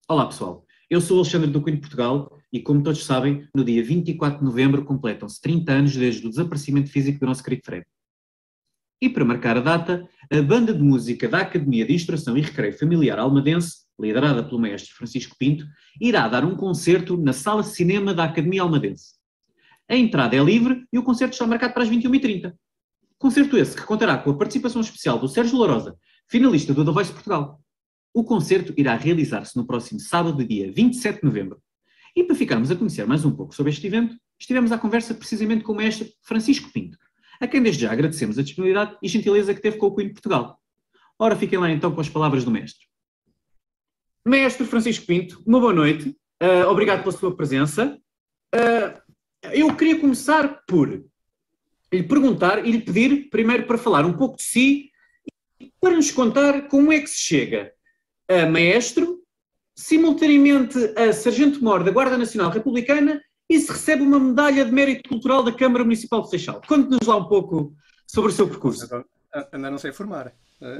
Olá pessoal, eu sou o Alexandre do Coelho de Portugal e, como todos sabem, no dia 24 de novembro completam-se 30 anos desde o desaparecimento físico do nosso querido Fred. E para marcar a data, a banda de música da Academia de Instrução e Recreio Familiar Almadense, liderada pelo maestro Francisco Pinto, irá dar um concerto na Sala de Cinema da Academia Almadense. A entrada é livre e o concerto está marcado para as 21h30. Concerto esse que contará com a participação especial do Sérgio Lourosa, finalista do The Voice Portugal. O concerto irá realizar-se no próximo sábado, dia 27 de novembro. E para ficarmos a conhecer mais um pouco sobre este evento, estivemos à conversa precisamente com o mestre Francisco Pinto, a quem desde já agradecemos a disponibilidade e gentileza que teve com o Coelho de Portugal. Ora, fiquem lá então com as palavras do mestre. Mestre Francisco Pinto, uma boa noite. Obrigado pela sua presença. Eu queria começar por lhe perguntar e lhe pedir primeiro para falar um pouco de si e para nos contar como é que se chega a maestro, simultaneamente a sargento-mor da Guarda Nacional Republicana e se recebe uma medalha de mérito cultural da Câmara Municipal de Seixal. Conte-nos lá um pouco sobre o seu percurso. Ainda não sei formar.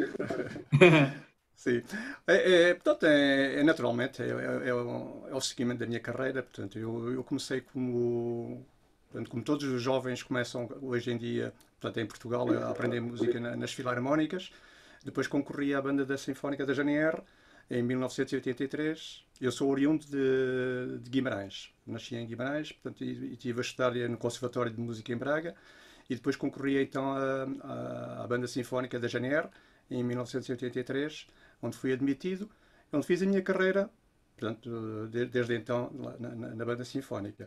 Sim. Portanto, naturalmente, é o seguimento da minha carreira. Portanto, eu comecei como todos os jovens começam hoje em dia, portanto, em Portugal, a aprender música nas filarmónicas. Depois concorri à Banda da Sinfónica da GNR em 1983. Eu sou oriundo de Guimarães. Nasci em Guimarães, portanto, e estive a estudar no Conservatório de Música em Braga. E depois concorri então à Banda Sinfónica da GNR em 1983, onde fui admitido, onde fiz a minha carreira, portanto, desde então na Banda Sinfónica.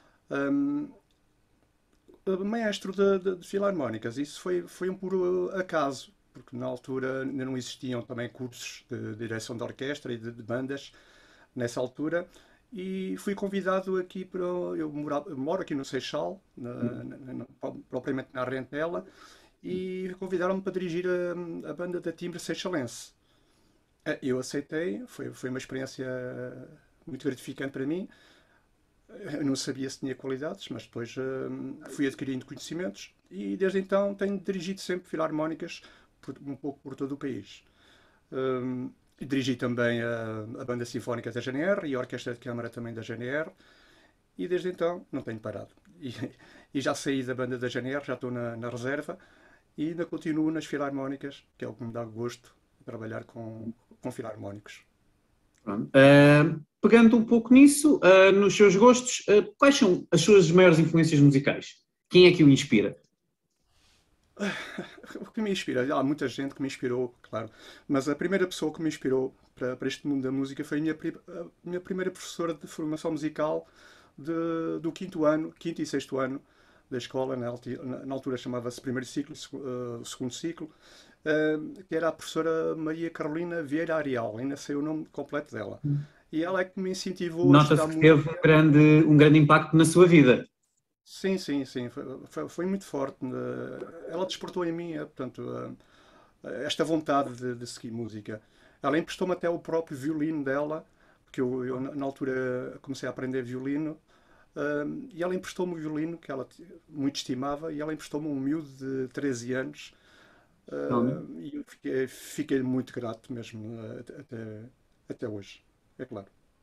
Maestro de filarmónicas, isso foi um puro acaso, porque na altura ainda não existiam também cursos de direção de orquestra e de bandas nessa altura, e fui convidado aqui para... Eu moro aqui no Seixal, propriamente na Rentela, e convidaram-me para dirigir a banda da timbre seixalense. Eu aceitei, foi uma experiência muito gratificante para mim. Eu não sabia se tinha qualidades, mas depois fui adquirindo conhecimentos e desde então tenho dirigido sempre filarmónicas um pouco por todo o país. Dirigi também a Banda Sinfónica da GNR e a Orquestra de Câmara também da GNR e desde então não tenho parado. E já saí da banda da GNR, já estou na reserva e ainda continuo nas filarmónicas, que é o que me dá gosto de trabalhar com filarmónicos. Pegando um pouco nisso, nos seus gostos, quais são as suas maiores influências musicais? Quem é que o inspira? O que me inspira? Há muita gente que me inspirou, claro, mas a primeira pessoa que me inspirou para este mundo da música foi a minha primeira professora de formação musical do quinto e sexto ano da escola, na altura chamava-se primeiro ciclo, segundo ciclo, que era a professora Maria Carolina Vieira Arial, ainda sei o nome completo dela. E ela é que me incentivou a estudar música. Nota-se que teve um grande impacto na sua vida. Sim. Foi muito forte. Ela despertou em mim, portanto, esta vontade de seguir música. Ela emprestou-me até o próprio violino dela, porque eu na altura comecei a aprender violino, e ela emprestou-me o violino, que ela muito estimava, e ela emprestou-me um miúdo de 13 anos, e eu fiquei muito grato mesmo até hoje, é claro.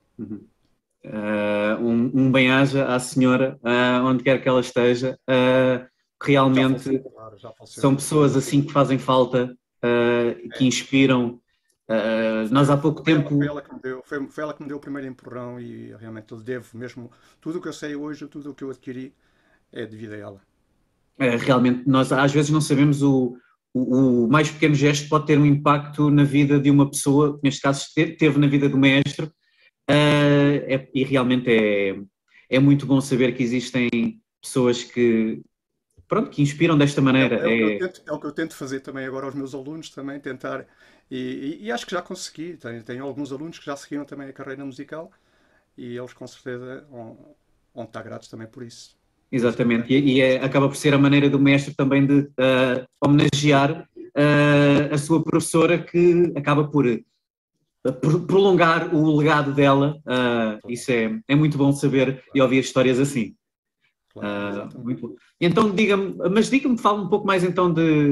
Um bem-aja à senhora, onde quer que ela esteja. Realmente já faleceu. São pessoas assim que fazem falta, que inspiram. Nós há pouco tempo... Foi ela que me deu o primeiro empurrão e realmente lhe devo mesmo tudo o que eu sei hoje, tudo o que eu adquiri é devido a ela. Realmente, nós às vezes não sabemos o mais pequeno gesto pode ter um impacto na vida de uma pessoa, neste caso teve na vida do maestro, e realmente é muito bom saber que existem pessoas que inspiram desta maneira. É o que eu tento fazer também agora aos meus alunos, também tentar, e acho que já consegui. Tenho alguns alunos que já seguiram também a carreira musical e eles com certeza vão estar gratos também por isso. Exatamente, acaba por ser a maneira do mestre também de homenagear a sua professora, que acaba por prolongar o legado dela. Isso é muito bom saber e ouvir histórias assim. Claro, Muito bom. Então diga-me, fala um pouco mais então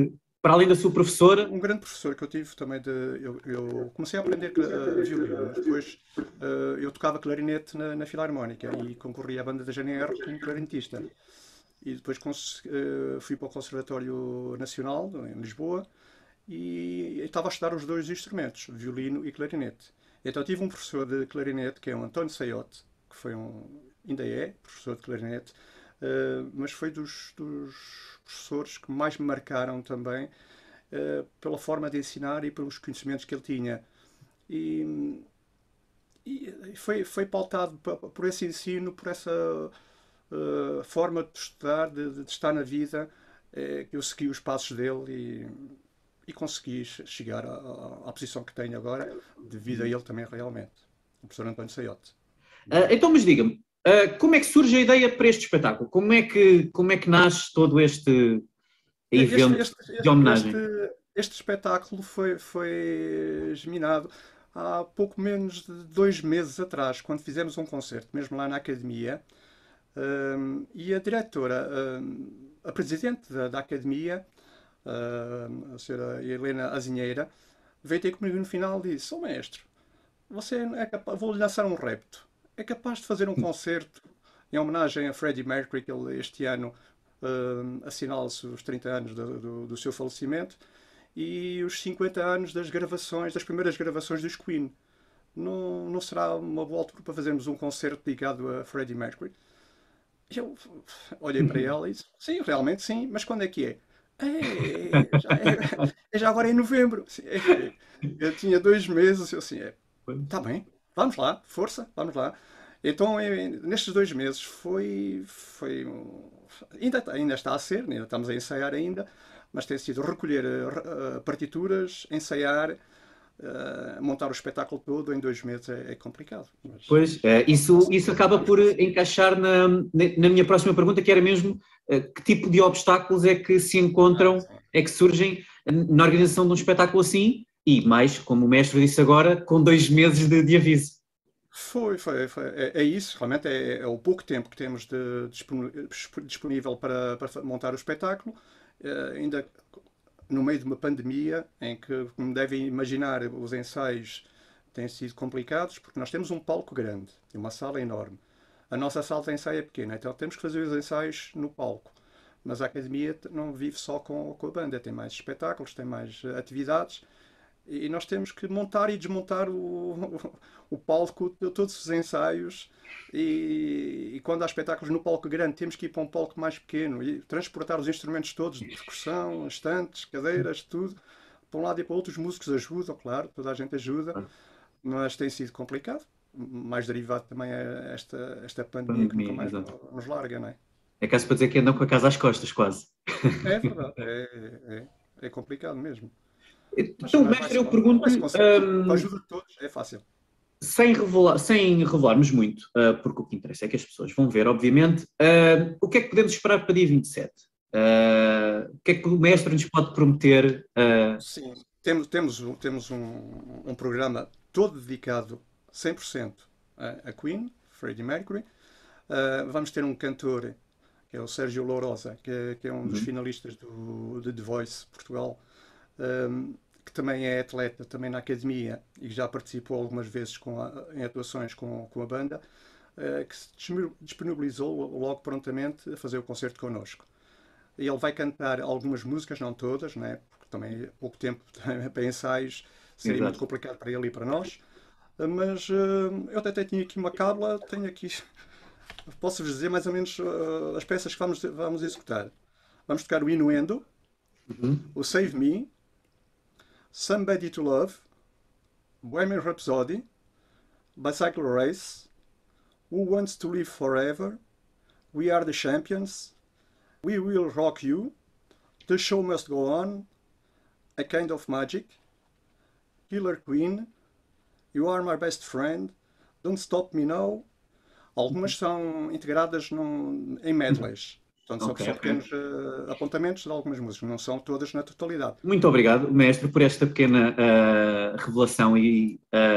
para além da sua professora? Um grande professor que eu tive também eu comecei a aprender violino, mas depois eu tocava clarinete na Filarmónica e concorria à banda da GNR como clarinetista. E depois fui para o Conservatório Nacional, em Lisboa, e estava a estudar os dois instrumentos, violino e clarinete. Então tive um professor de clarinete, que é o António Saiote, que ainda é professor de clarinete, mas foi dos professores que mais me marcaram também, pela forma de ensinar e pelos conhecimentos que ele tinha. E, e foi pautado por esse ensino, por essa forma de estudar, de estar na vida, que eu segui os passos dele e consegui chegar à posição que tenho agora, devido a ele também realmente, o professor António Saiote. Então, mas diga-me, como é que surge a ideia para este espetáculo? Como é que nasce todo este evento de homenagem? Este espetáculo foi geminado há pouco menos de 2 meses atrás, quando fizemos um concerto, mesmo lá na Academia, e a diretora, a presidente da Academia, a senhora Helena Azinheira, veio ter comigo no final e disse: mestre, você é capaz, vou-lhe lançar um repto. É capaz de fazer um concerto em homenagem a Freddie Mercury, que ele este ano assinala-se os 30 anos do seu falecimento e os 50 anos das primeiras gravações dos Queen. Não será uma boa altura para fazermos um concerto dedicado a Freddie Mercury? Eu olhei para ela e disse: sim, realmente sim, mas quando é que é? É já agora em novembro. Eu tinha 2 meses, eu assim, está bem, vamos lá, força, vamos lá. Então, nestes 2 meses ainda está a ser, ainda estamos a ensaiar ainda, mas tem sido recolher partituras, ensaiar, montar o espetáculo todo em 2 meses é complicado. Mas... Pois, isso acaba por encaixar na minha próxima pergunta, que era mesmo que tipo de obstáculos é que se encontram, é que surgem na organização de um espetáculo assim, e mais, como o mestre disse agora, com 2 meses de aviso. É isso, realmente é o pouco tempo que temos disponível para montar o espetáculo, ainda no meio de uma pandemia em que, como devem imaginar, os ensaios têm sido complicados, porque nós temos um palco grande e uma sala enorme. A nossa sala de ensaio é pequena, então temos que fazer os ensaios no palco. Mas a Academia não vive só com a banda, tem mais espetáculos, tem mais atividades, e nós temos que montar e desmontar o palco de todos os ensaios, e quando há espetáculos no palco grande temos que ir para um palco mais pequeno e transportar os instrumentos todos de percussão, estantes, cadeiras, tudo para um lado e para o outro. Os músicos ajudam, claro, toda a gente ajuda, mas tem sido complicado, mais derivado também a esta pandemia que nunca mais nos larga, não é? É caso para dizer que andam com a casa às costas, quase. É verdade, é complicado mesmo. Então, mestre, eu pergunto-lhe... Com a ajuda de todos, é fácil. Sem revelarmos muito, porque o que interessa é que as pessoas vão ver, obviamente, o que é que podemos esperar para dia 27? O que é que o mestre nos pode prometer? Sim, temos um programa todo dedicado 100% a Queen, Freddie Mercury. Vamos ter um cantor, que é o Sérgio Lourosa, que é um dos finalistas de The Voice Portugal, que também é atleta também na Academia e já participou algumas vezes em atuações com a banda, que se disponibilizou logo prontamente a fazer o concerto connosco. E ele vai cantar algumas músicas, não todas, né? Porque também pouco tempo para ensaios seria muito complicado para ele e para nós. Mas eu até tinha aqui uma cábula, tenho aqui, posso-vos dizer mais ou menos as peças que vamos executar. Vamos tocar o Innuendo, o Save Me, Somebody to Love, Bohemian Rhapsody, Bicycle Race, Who Wants to Live Forever, We Are the Champions, We Will Rock You, The Show Must Go On, A Kind of Magic, Killer Queen, You Are My Best Friend, Don't Stop Me Now. Algumas são integradas em medleys. Portanto, são pequenos apontamentos de algumas músicas, não são todas na totalidade. Muito obrigado, mestre, por esta pequena revelação e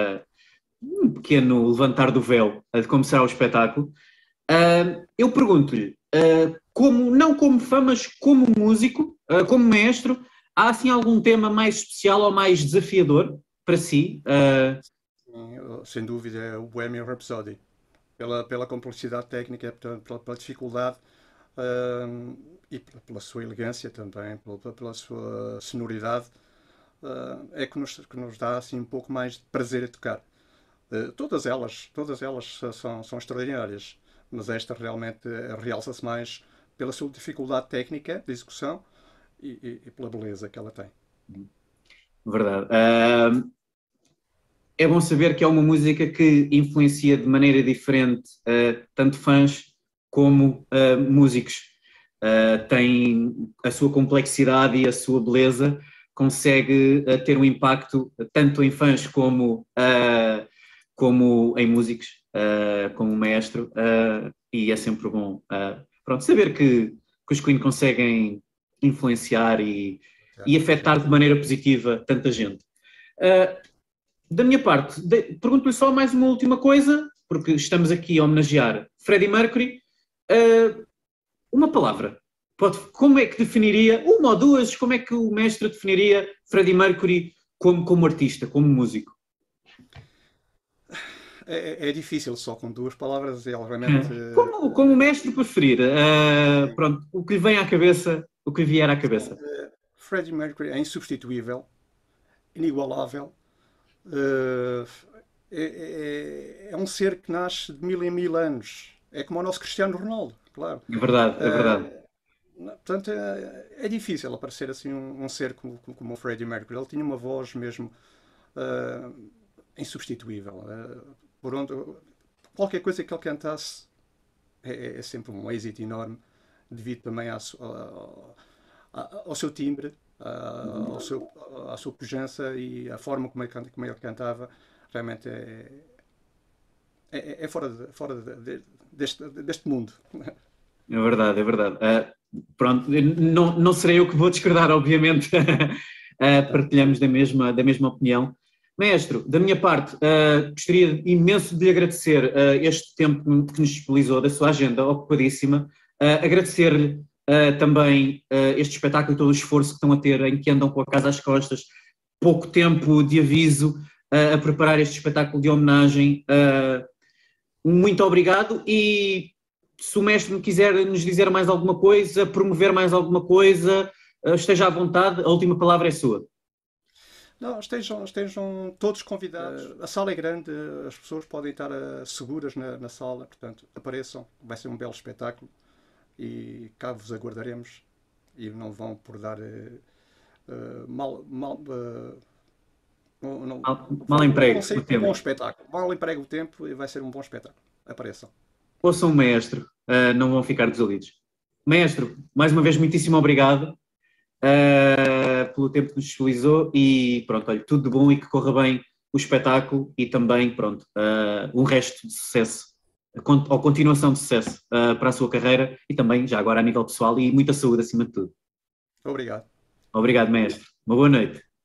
um pequeno levantar do véu de como será o espetáculo. Eu pergunto-lhe, não como fã, mas como músico, como mestre, há assim algum tema mais especial ou mais desafiador para si? Sem dúvida, é o Bohemian Rhapsody. Pela complexidade técnica, pela dificuldade e pela sua elegância também, pela sua sonoridade, é que nos dá assim um pouco mais de prazer a tocar. Todas elas são extraordinárias, mas esta realmente realça-se mais pela sua dificuldade técnica de execução e pela beleza que ela tem. Verdade. É bom saber que é uma música que influencia de maneira diferente tanto fãs como músicos. Tem a sua complexidade e a sua beleza, consegue ter um impacto tanto em fãs como em músicos, como maestro, e é sempre bom pronto, saber que os Queen conseguem influenciar e afetar de maneira positiva tanta gente. Da minha parte, pergunto-lhe só mais uma última coisa, porque estamos aqui a homenagear Freddie Mercury. Uma palavra. Como é que definiria, uma ou duas, como é que o mestre definiria Freddie Mercury como artista, como músico? É difícil só com duas palavras, ele realmente. Como o mestre preferir, pronto, o que lhe vem à cabeça, o que lhe vier à cabeça. Freddie Mercury é insubstituível, inigualável. É um ser que nasce de mil em mil anos. É como o nosso Cristiano Ronaldo, claro. É verdade, é verdade. Portanto, é difícil aparecer assim um ser como o Freddie Mercury. Ele tinha uma voz mesmo insubstituível. Por onde, qualquer coisa que ele cantasse é sempre um êxito enorme, devido também ao seu timbre, à sua pujança e à forma como ele cantava. Realmente é fora deste mundo. É verdade, é verdade. Pronto, não serei eu que vou discordar, obviamente. Partilhamos da mesma opinião. Mestre, da minha parte, gostaria imenso de lhe agradecer este tempo que nos disponibilizou da sua agenda ocupadíssima, agradecer-lhe também este espetáculo e todo o esforço que estão a ter, em que andam com a casa às costas, pouco tempo de aviso a preparar este espetáculo de homenagem. Muito obrigado e se o mestre me quiser nos dizer mais alguma coisa, promover mais alguma coisa, esteja à vontade, a última palavra é sua. Não, estejam todos convidados. A sala é grande, as pessoas podem estar seguras na sala, portanto, apareçam, vai ser um belo espetáculo e cá vos aguardaremos e não vão por dar mal emprego o tempo. Um bom espetáculo. Mal emprego o tempo e vai ser um bom espetáculo. Apareçam. Ouçam o mestre, não vão ficar desiludidos. Mestre, mais uma vez, muitíssimo obrigado pelo tempo que nos disponibilizou e pronto, olha, tudo de bom e que corra bem o espetáculo e também, pronto, um resto de sucesso, ou continuação de sucesso para a sua carreira e também, já agora, a nível pessoal e muita saúde acima de tudo. Obrigado. Obrigado, mestre. Uma boa noite.